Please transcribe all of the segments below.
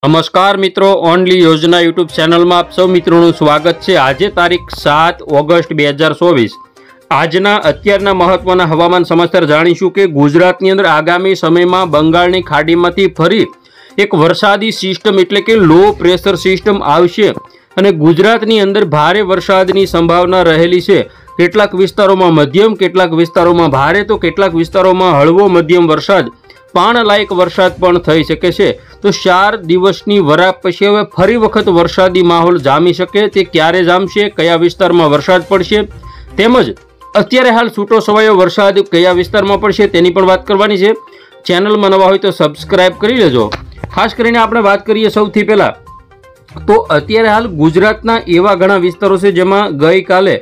नमस्कार मित्रों, ओनली योजना यूट्यूब चैनल में आप सौ मित्रों स्वागत है। आज तारीख 7 ऑगस्ट 2024 आजना अत्याરના મહત્વના હવામાન સમાચાર જાણીશું કે ગુજરાતની અંદર આગામી સમયમાં બંગાળની ખાડીમાંથી ફરી એક વરસાદી સિસ્ટમ એટલે કે લો પ્રેશર સિસ્ટમ આવશે અને ગુજરાતની અંદર ભારે વરસાદની સંભાવના રહેલી છે। કેટલાક વિસ્તારોમાં મધ્યમ, કેટલાક વિસ્તારોમાં ભારે તો કેટલાક વિસ્તારોમાં હળવો મધ્યમ વરસાદ પાણલાયક વરસાદ પણ થઈ શકે છે। તો 4 દિવસની વરાપ પછી હવે ફરી વખત વરસાદી માહોલ જામી શકે, તે ક્યારે જામશે, કયા વિસ્તારમાં વરસાદ પડશે, તેમજ અત્યારે હાલ છૂટો છવાયો વરસાદ કયા વિસ્તારમાં પડશે તેની પણ વાત કરવાની છે। ચેનલમાં નવા હોય તો સબસ્ક્રાઇબ કરી લેજો। ખાસ કરીને આપણે વાત કરીએ સૌથી પહેલા તો અત્યારે હાલ ગુજરાતના એવા ઘણા વિસ્તારો છે જેમાં ગઈકાલે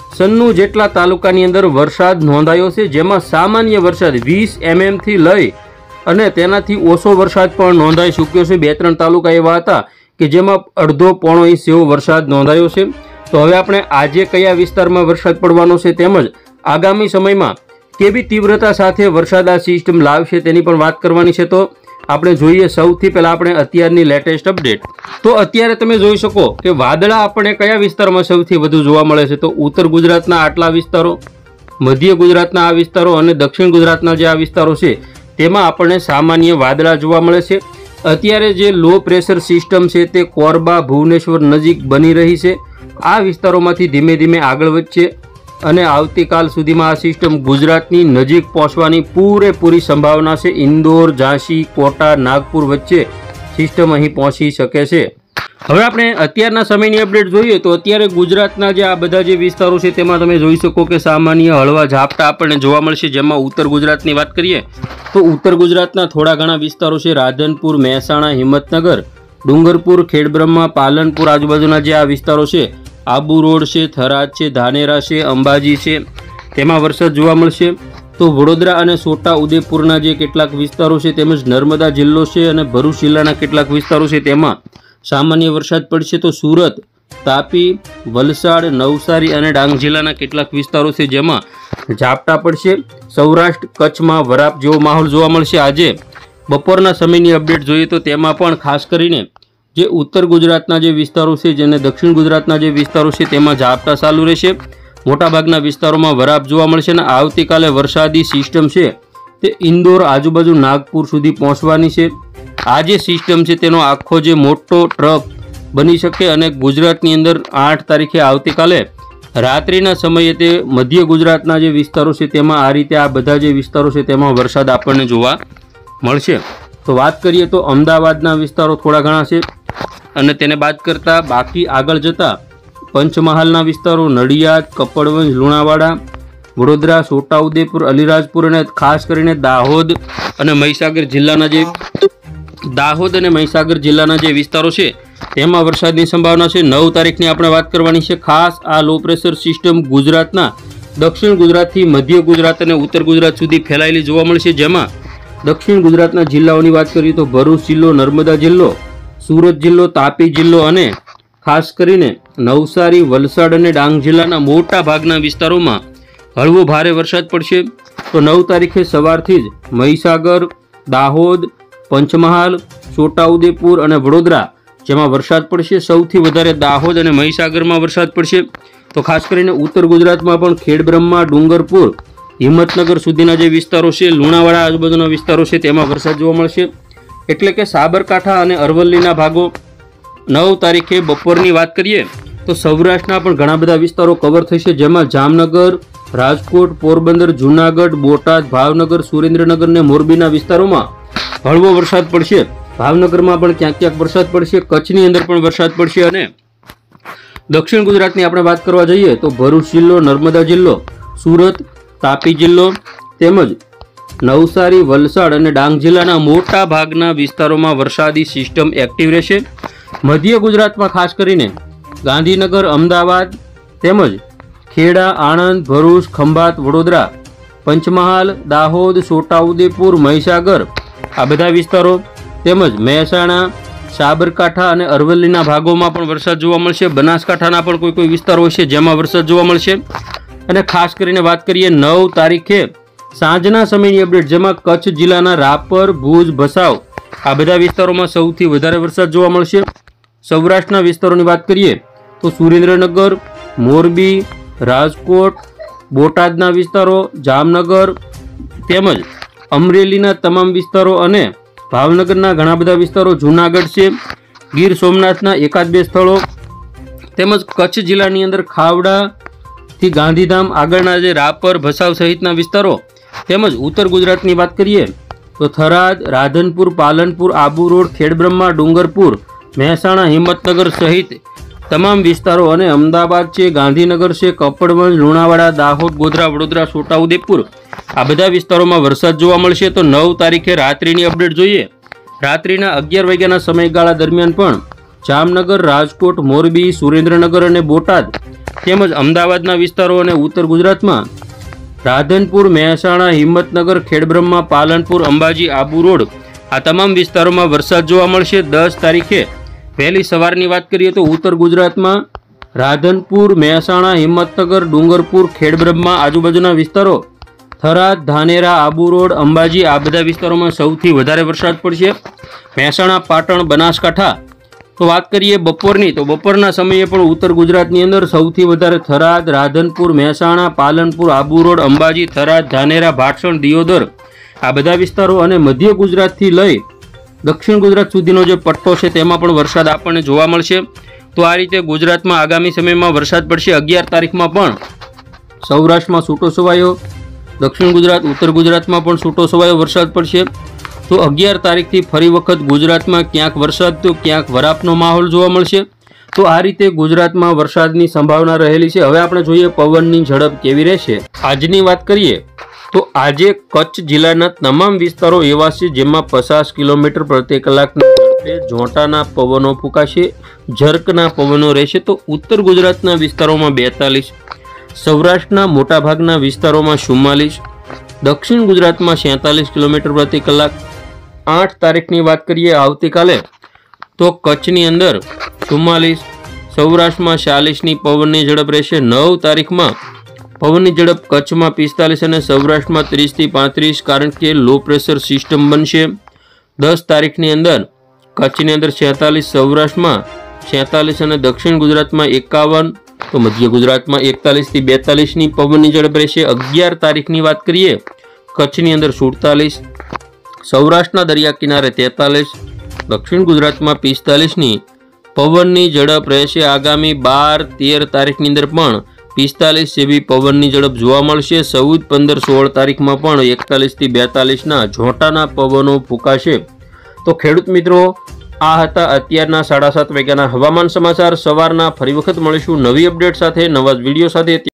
96 જેટલા તાલુકાની અંદર વરસાદ નોંધાયો છે, જેમાં સામાન્ય વરસાદ 20 mm થી લઈ અને તેનાથી ઓછો વરસાદ પણ નોંધાઈ ચૂક્યો છે। 2-3 તાલુકા એવા હતા કે જેમાં અડધો પોણો ઇંચ જેવો વરસાદ નોંધાયો છે। તો હવે આપણે આજે કયા વિસ્તારમાં વરસાદ પડવાનો છે તેમજ આગામી સમયમાં કેવી તીવ્રતા સાથે વરસાદ આ સિસ્ટમ લાવશે તેની પણ વાત કરવાની છે। તો આપણે જોઈએ સૌથી પહેલા આપણે અત્યારની લેટેસ્ટ અપડેટ। તો અત્યારે તમે જોઈ શકો કે વાદળા આપણે કયા વિસ્તારમાં સૌથી વધુ જોવા મળે છે, તો ઉત્તર ગુજરાતના આટલા વિસ્તારો, મધ્ય ગુજરાતના આ વિસ્તારો અને દક્ષિણ ગુજરાતના જે આ વિસ્તારો છે તેમાં આપણને સામાન્ય વાદળા જોવા મળે છે। અત્યારે જે લો પ્રેશર સિસ્ટમ છે તે કોરબા ભુવનેશ્વર નજીક બની રહી છે। આ વિસ્તારોમાંથી ધીમે ધીમે આગળ વધશે અને આવતીકાલ સુધીમાં આ સિસ્ટમ ગુજરાતની નજીક પહોંચવાની પૂરેપૂરી સંભાવના છે। ઇન્દોર, ઝાંસી, કોટા, નાગપુર વચ્ચે સિસ્ટમ અહીં પહોંચી શકે છે। હવે આપણે અત્યારના સમયની અપડેટ જોઈએ તો અત્યારે ગુજરાતના જે આ બધા જે વિસ્તારો છે તેમાં તમે જોઈ શકો કે સામાન્ય હળવા ઝાપટા આપણને જોવા મળશે। જેમાં ઉત્તર ગુજરાતની વાત કરીએ તો ઉત્તર ગુજરાતના થોડા ઘણા વિસ્તારો છે, રાધનપુર, મહેસાણા, હિંમતનગર, ડુંગરપુર, ખેડબ્રહ્મા, પાલનપુર આજુબાજુના જે આ વિસ્તારો છે, આબુ રોડ છે, થરાદ છે, ધાનેરા છે, અંબાજી છે, તેમાં વરસાદ જોવા મળશે। તો વડોદરા અને છોટા ઉદેપુરના જે કેટલાક વિસ્તારો છે તેમજ નર્મદા જિલ્લો છે અને ભરૂચ જિલ્લાના કેટલાક વિસ્તારો છે તેમાં સામાન્ય વરસાદ પડશે। તો સુરત, તાપી, વલસાડ, નવસારી અને ડાંગ જિલ્લાના કેટલાક વિસ્તારો છે જેમાં ઝાપટા પડશે। સૌરાષ્ટ્ર, કચ્છમાં વરાપ જેવો માહોલ જોવા મળશે। આજે બપોરના સમયની અપડેટ જોઈએ તો તેમાં પણ ખાસ કરીને જે ઉત્તર ગુજરાતના જે વિસ્તારો છે જેને દક્ષિણ ગુજરાતના જે વિસ્તારો છે તેમાં ઝાપટા ચાલુ રહેશે। મોટાભાગના વિસ્તારોમાં વરાપ જોવા મળશે અને આવતીકાલે વરસાદી સિસ્ટમ છે તે ઇન્દોર આજુબાજુ નાગપુર સુધી પહોંચવાની છે। આ જે સિસ્ટમ છે તેનો આખો જે મોટો ટ્રક બની શકે અને ગુજરાતની અંદર 8 તારીખે આવતીકાલે રાત્રિના સમયે તે મધ્ય ગુજરાતના જે વિસ્તારો છે તેમાં આ રીતે આ બધા જે વિસ્તારો છે તેમાં વરસાદ આપણને જોવા મળશે। તો વાત કરીએ તો અમદાવાદના વિસ્તારો થોડા ઘણા છે અને તેને બાદ કરતા બાકી આગળ જતા પંચમહાલના વિસ્તારો, નડિયાદ, કપડવંજ, લુણાવાડા, વડોદરા, છોટાઉદેપુર, અલીરાજપુર અને ખાસ કરીને દાહોદ અને મહીસાગર જિલ્લાના જે વિસ્તારો છે તેમાં વરસાદની સંભાવના છે। 9 તારીખની આપણે વાત કરવાની છે। ખાસ આ લો પ્રેશર સિસ્ટમ ગુજરાતના દક્ષિણ ગુજરાતથી મધ્ય ગુજરાત અને ઉત્તર ગુજરાત સુધી ફેલાયેલી જોવા મળશે। જેમાં દક્ષિણ ગુજરાતના જિલ્લાઓની વાત કરીએ તો ભરૂચ જિલ્લો, નર્મદા જિલ્લો, સુરત જિલ્લો, તાપી જિલ્લો અને ખાસ કરીને નવસારી, વલસાડ અને ડાંગ જિલ્લાના મોટા ભાગના વિસ્તારોમાં હળવો ભારે વરસાદ પડશે। તો 9 તારીખે સવારથી જ મહીસાગર, દાહોદ, પંચમહાલ, છોટાઉદેપુર અને વડોદરા જેમાં વરસાદ પડશે। સૌથી વધારે દાહોદ અને મહીસાગરમાં વરસાદ પડશે। તો ખાસ કરીને ઉત્તર ગુજરાતમાં પણ ખેડબ્રહ્મા, ડુંગરપુર, હિંમતનગર સુધીના જે વિસ્તારો છે, લુણાવાડા આજુબાજુના વિસ્તારો છે તેમાં વરસાદ જોવા મળશે। એટલે કે સાબરકાંઠા અને અરવલ્લીના ભાગો 9 તારીખે બપોરની વાત કરીએ તો સૌરાષ્ટ્રના પણ ઘણા બધા વિસ્તારો કવર થશે। જેમાં જામનગર, રાજકોટ, પોરબંદર, જૂનાગઢ, બોટાદ, ભાવનગર, સુરેન્દ્રનગર અને મોરબીના વિસ્તારોમાં હળવો વરસાદ પડશે। ભાવનગરમાં પણ ક્યાંક ક્યાંક વરસાદ પડશે, કચ્છની અંદર પણ વરસાદ પડશે અને દક્ષિણ ગુજરાતની આપણે વાત કરવા જઈએ તો ભરૂચ જિલ્લો, નર્મદા જિલ્લો, સુરત, તાપી જિલ્લો તેમજ નવસારી, વલસાડ અને ડાંગ જિલ્લાના મોટા ભાગના વિસ્તારોમાં વરસાદી સિસ્ટમ એક્ટિવ રહેશે। મધ્ય ગુજરાતમાં ખાસ કરીને ગાંધીનગર, અમદાવાદ તેમજ ખેડા, આણંદ, ભરૂચ, ખંભાત, વડોદરા, પંચમહાલ, દાહોદ, છોટાઉદેપુર, મહીસાગર આ બધા વિસ્તારો તેમજ મહેસાણા, સાબરકાંઠા અને અરવલ્લીના ભાગોમાં પણ વરસાદ જોવા મળશે। બનાસકાંઠાના પણ કોઈ વિસ્તારો છે જેમાં વરસાદ જોવા મળશે। અને ખાસ કરીને વાત કરીએ 9 તારીખે સાંજના સમયની અપડેટ, જેમાં કચ્છ જિલ્લાના રાપર, ભુજ, ભચાઉ આ બધા વિસ્તારોમાં સૌથી વધારે વરસાદ જોવા મળશે। સૌરાષ્ટ્રના વિસ્તારોની વાત કરીએ તો સુરેન્દ્રનગર, મોરબી, રાજકોટ, બોટાદના વિસ્તારો, જામનગર તેમજ અમરેલીના તમામ વિસ્તારો અને ભાવનગરના ઘણા બધા વિસ્તારો, જૂનાગઢ છે, ગીર સોમનાથના એકાદ બે સ્થળો તેમજ કચ્છ જિલ્લાની અંદર ખાવડાથી ગાંધીધામ આગળના જે રાપર, ભચાઉ સહિતના વિસ્તારો તેમજ ઉત્તર ગુજરાતની વાત કરીએ તો થરાદ, રાધનપુર, પાલનપુર, આબુ રોડ, ખેડબ્રહ્મા, ડુંગરપુર, મહેસાણા, હિંમતનગર સહિત તમામ વિસ્તારો અને અમદાવાદ છે, ગાંધીનગર છે, કપડવંજ, લુણાવાડા, દાહોદ, ગોધરા, વડોદરા, છોટાઉદેપુર આ બધા વિસ્તારોમાં વરસાદ જોવા મળશે। તો 9 તારીખે રાત્રિની અપડેટ જોઈએ। રાત્રિના 11 વાગ્યાના સમયગાળા દરમિયાન પણ જામનગર, રાજકોટ, મોરબી, સુરેન્દ્રનગર અને બોટાદ તેમજ અમદાવાદના વિસ્તારો અને ઉત્તર ગુજરાતમાં રાધનપુર, મહેસાણા, હિંમતનગર, ખેડબ્રહ્મા, પાલનપુર, અંબાજી, આબુ રોડ આ તમામ વિસ્તારોમાં વરસાદ જોવા મળશે। 10 તારીખે વહેલી સવારની વાત કરીએ તો ઉત્તર ગુજરાતમાં રાધનપુર, મહેસાણા, હિંમતનગર, ડુંગરપુર, ખેડબ્રહ્મા આજુબાજુના વિસ્તારો, થરાદ, ધાનેરા, આબુ રોડ, અંબાજી આ બધા વિસ્તારોમાં સૌથી વધારે વરસાદ પડશે। મહેસાણા, પાટણ, બનાસકાંઠા તો વાત કરીએ બપોરની તો બપોરના સમયે પણ ઉત્તર ગુજરાતની અંદર સૌથી વધારે થરાદ, રાધનપુર, મહેસાણા, પાલનપુર, આબુ રોડ, અંબાજી, થરાદ, ધાનેરા, ભાટસણ, દિયોદર આ બધા વિસ્તારો અને મધ્ય ગુજરાતથી લઈ દક્ષિણ ગુજરાત સુધીનો જે પટ્ટો છે તેમાં પણ વરસાદ આપણને જોવા મળશે। તો આ રીતે ગુજરાતમાં આગામી સમયમાં વરસાદ પડશે। 11 તારીખમાં પણ સૌરાષ્ટ્રમાં છૂટો છવાયો, દક્ષિણ ગુજરાત, ઉત્તર ગુજરાતમાં પણ છૂટો છવાયો વરસાદ પડશે। તો 11 તારીખથી ફરી વખત ગુજરાતમાં ક્યાંક વરસાદ તો ક્યાંક વરાપનો માહોલ જોવા મળશે। તો આ રીતે ગુજરાતમાં વરસાદની સંભાવના રહેલી છે। હવે આપણે જોઈએ પવનની ઝડપ કેવી રહેશે। આજની વાત કરીએ તો આજે કચ્છ જિલ્લાના તમામ વિસ્તારો એવા છે જેમાં 50 કિલોમીટર પ્રતિ કલાકની ઝડપે જોટાના પવનો ફૂંકાશે, ઝર્કના પવનો રહેશે। તો ઉત્તર ગુજરાતના વિસ્તારોમાં 42, સૌરાષ્ટ્રના મોટાભાગના વિસ્તારોમાં 44, દક્ષિણ ગુજરાતમાં 47 કિલોમીટર પ્રતિ કલાક। 8 તારીખની વાત કરીએ આવતીકાલે તો કચ્છની અંદર 44, સૌરાષ્ટ્રમાં 40ની પવનની ઝડપ રહેશે। 9 તારીખમાં પવનની ઝડપ કચ્છમાં 45 અને સૌરાષ્ટ્રમાં 30 થી 35 કારણ કે લો પ્રેશર સિસ્ટમ બનશે। 10 તારીખની અંદર કચ્છની અંદર 46, સૌરાષ્ટ્રમાં 46 અને દક્ષિણ ગુજરાતમાં 51 તો મધ્ય ગુજરાતમાં 41 થી 42ની પવનની ઝડપ રહેશે। 11 તારીખની વાત કરીએ કચ્છની અંદર 47, સૌરાષ્ટ્રના દરિયા કિનારે 43, દક્ષિણ ગુજરાતમાં 45ની પવનની ઝડપ રહેશે। આગામી 12, 13 તારીખની અંદર પણ 45 જેવી પવનની ઝડપ જોવા મળશે। 14, 15, 16 તારીખમાં પણ 41 થી 42ના જોટાના પવનો ફૂંકાશે। તો ખેડૂત મિત્રો આ હતા અત્યારના 7:30 વાગ્યાના હવામાન સમાચાર। સવારના ફરી વખત મળીશું નવી અપડેટ સાથે, નવા વિડીયો સાથે।